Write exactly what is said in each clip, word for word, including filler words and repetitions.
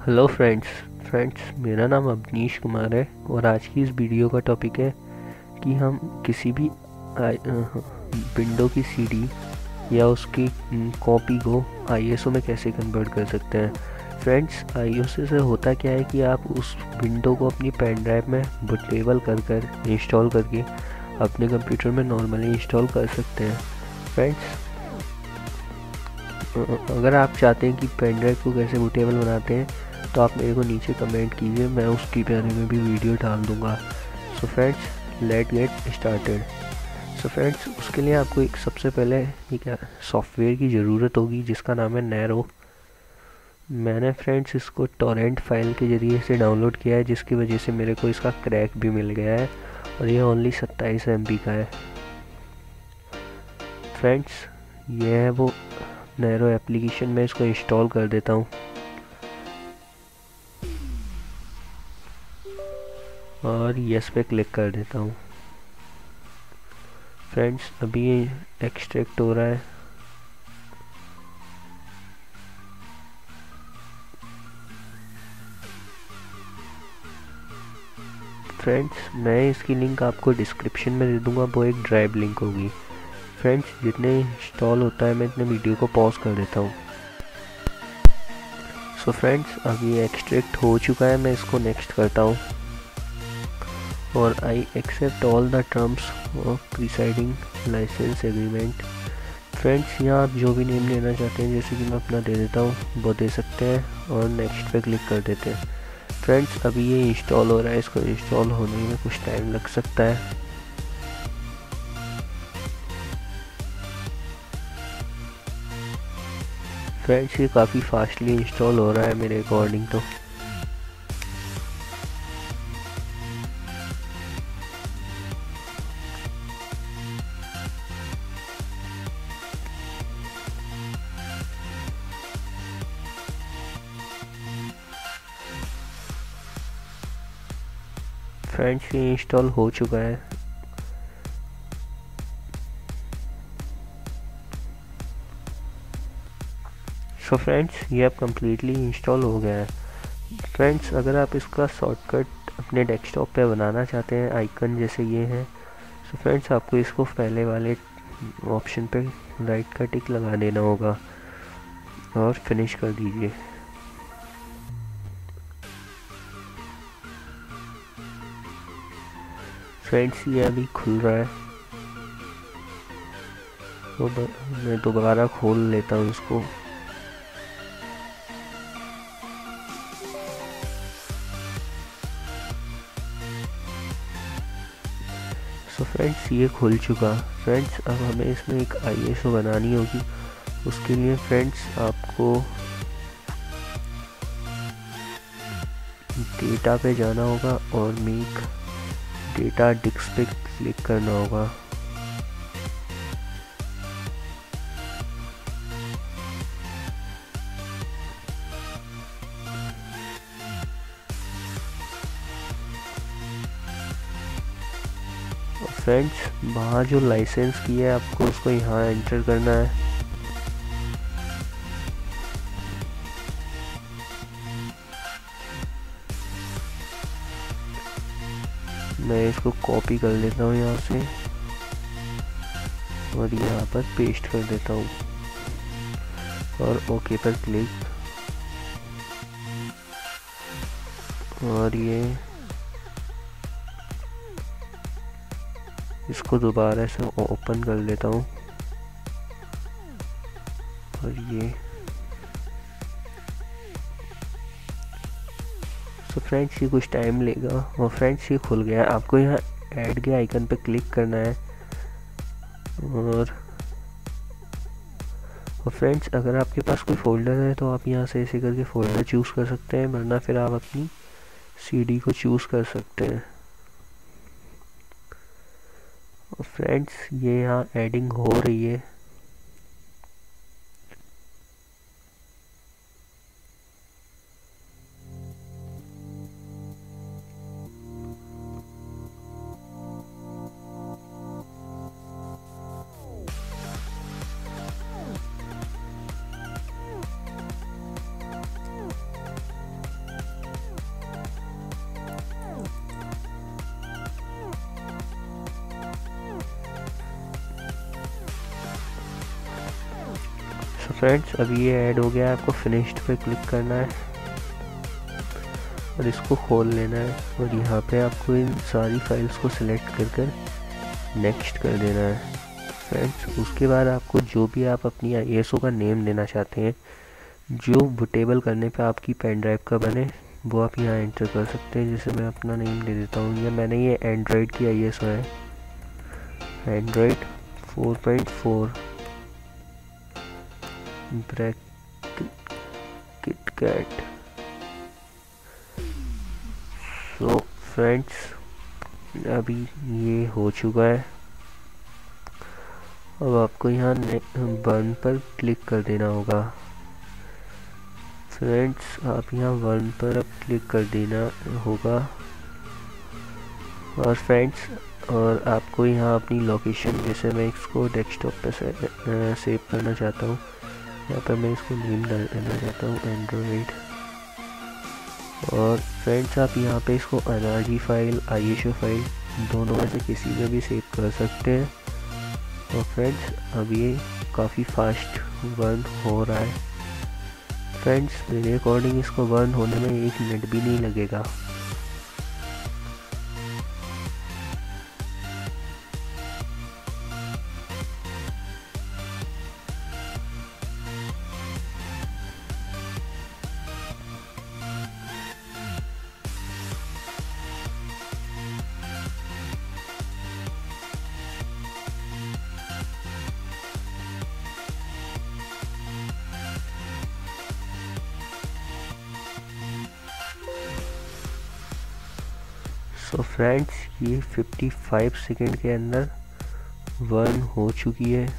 Hello friends friends मेरा नाम अवनीश कुमार है और आज की इस वीडियो का टॉपिक है कि हम किसी भी विंडो की सीडी या उसकी कॉपी को आईएसओ में कैसे कन्वर्ट कर सकते हैं। फ्रेंड्स, आईएसओ से होता क्या है कि आप उस विंडो को अपनी पेन ड्राइव में बूटेबल कर कर इंस्टॉल करके अपने कंप्यूटर में नॉर्मली इंस्टॉल कर सकते हैं। फ्रेंड्स, अगर आप चाहते हैं कि पेन ड्राइव को कैसे बूटेबल बनाते हैं तो आप मेरे को नीचे कमेंट कीजिए, मैं उसके बारे में भी वीडियो डाल दूंगा। So friends, let get started. So friends, उसके लिए आपको एक सबसे पहले एक सॉफ्टवेयर की ज़रूरत होगी जिसका नाम है नैरो। मैंने फ्रेंड्स इसको टॉरेंट फाइल के ज़रिए से डाउनलोड किया है, जिसकी वजह से मेरे को इसका क्रैक भी मिल गया है और ये ओनली सत्ताईस एम बी का है। फ्रेंड्स, ये है वो नैरो एप्लीकेशन। में इसको इंस्टॉल कर देता हूँ और यस पे क्लिक कर देता हूँ। फ्रेंड्स, अभी ये एक्सट्रैक्ट हो रहा है। फ्रेंड्स, मैं इसकी लिंक आपको डिस्क्रिप्शन में दे दूँगा, वो एक ड्राइव लिंक होगी। फ्रेंड्स, जितने इंस्टॉल होता है मैं इतने वीडियो को पॉज कर देता हूँ। सो फ्रेंड्स, अभी एक्सट्रैक्ट हो चुका है, मैं इसको नेक्स्ट करता हूँ और I accept all the terms of presiding license agreement. Friends, यहाँ आप जो भी नेम लेना चाहते हैं, जैसे कि मैं अपना दे देता हूँ, वो दे सकते हैं और नेक्स्ट पे क्लिक कर देते हैं। फ्रेंड्स, अभी ये इंस्टॉल हो रहा है, इसको इंस्टॉल होने में कुछ टाइम लग सकता है। फ्रेंड्स, ये काफ़ी फास्टली इंस्टॉल हो रहा है मेरे अकॉर्डिंग तो। फ्रेंड्स, ये इंस्टॉल हो चुका है। सो फ्रेंड्स, ये अब कम्प्लीटली इंस्टॉल हो गया है। फ्रेंड्स, अगर आप इसका शॉर्टकट अपने डेस्कटॉप पे बनाना चाहते हैं, आइकन जैसे ये है, सो फ्रेंड्स आपको इसको पहले वाले ऑप्शन पे राइट का टिक लगा देना होगा और फिनिश कर दीजिए। फ्रेंड्स, ये अभी खुल रहा है, तो मैं दोबारा खोल लेता हूँ इसको। सो फ्रेंड्स, ये खुल चुका। फ्रेंड्स, अब हमें इसमें एक आईएसओ बनानी होगी। उसके लिए फ्रेंड्स आपको डेटा पे जाना होगा और मेक डेटा डिस्क पे क्लिक करना होगा। फ्रेंड्स, वहाँ जो लाइसेंस की है आपको उसको यहाँ एंटर करना है। मैं इसको कॉपी कर लेता हूँ यहाँ से और यहाँ पर पेस्ट कर देता हूँ और ओके पर क्लिक। और ये इसको दोबारा से ओपन कर लेता हूँ और ये सो फ्रेंड्स, ये कुछ टाइम लेगा और फ्रेंड्स ये खुल गया। आपको यहाँ ऐड के आइकन पे क्लिक करना है और और फ्रेंड्स, अगर आपके पास कोई फोल्डर है तो आप यहाँ से ऐसे करके फोल्डर चूज़ कर सकते हैं, वरना फिर आप अपनी सीडी को चूज़ कर सकते हैं। और फ्रेंड्स, ये यहाँ एडिंग हो रही है। फ्रेंड्स अभी ये ऐड हो गया है, आपको फिनिश्ड पे क्लिक करना है और इसको खोल लेना है और यहाँ पे आपको इन सारी फाइल्स को सिलेक्ट कर कर नेक्स्ट कर देना है फ्रेंड्स। उसके बाद आपको जो भी आप अपनी आई एस ओ का नेम देना चाहते हैं, जो बूटेबल करने पे आपकी पेन ड्राइव का बने, वो आप यहाँ एंटर कर सकते हैं। जैसे मैं अपना नेम दे देता हूँ, या मैंने ये एंड्रॉयड की आई एस ओ है, Android four point four bracket KitKat. So friends अभी ये हो चुका है। अब आपको यहाँ वन पर क्लिक कर देना होगा फ्रेंड्स। आप यहाँ वन पर अब क्लिक कर देना होगा और फ्रेंड्स और आपको यहाँ अपनी लोकेशन, जैसे मैं इसको डेस्कटॉप पे से, सेव करना चाहता हूँ, यहाँ पर मैं इसको नेम देना चाहता हूँ एंड्रॉयड। और फ्रेंड्स आप यहाँ पे इसको N R G file, I S O file दोनों में से किसी में भी सेव कर सकते हैं। और फ्रेंड्स अब ये काफ़ी फास्ट बर्न हो रहा है फ्रेंड्स। मेरे अकॉर्डिंग इसको बर्न होने में एक मिनट भी नहीं लगेगा। सो फ्रेंड्स ये पचपन सेकंड के अंदर बर्न हो चुकी है।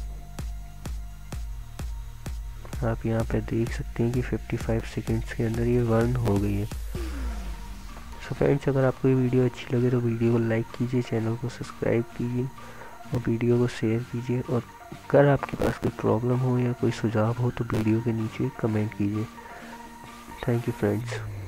आप यहाँ पे देख सकते हैं कि पचपन सेकंड्स के अंदर ये बर्न हो गई है। सो फ्रेंड्स अगर आपको ये वीडियो अच्छी लगे तो वीडियो को लाइक कीजिए, चैनल को सब्सक्राइब कीजिए और वीडियो को शेयर कीजिए। और अगर आपके पास कोई प्रॉब्लम हो या कोई सुझाव हो तो वीडियो के नीचे कमेंट कीजिए। Thank you friends.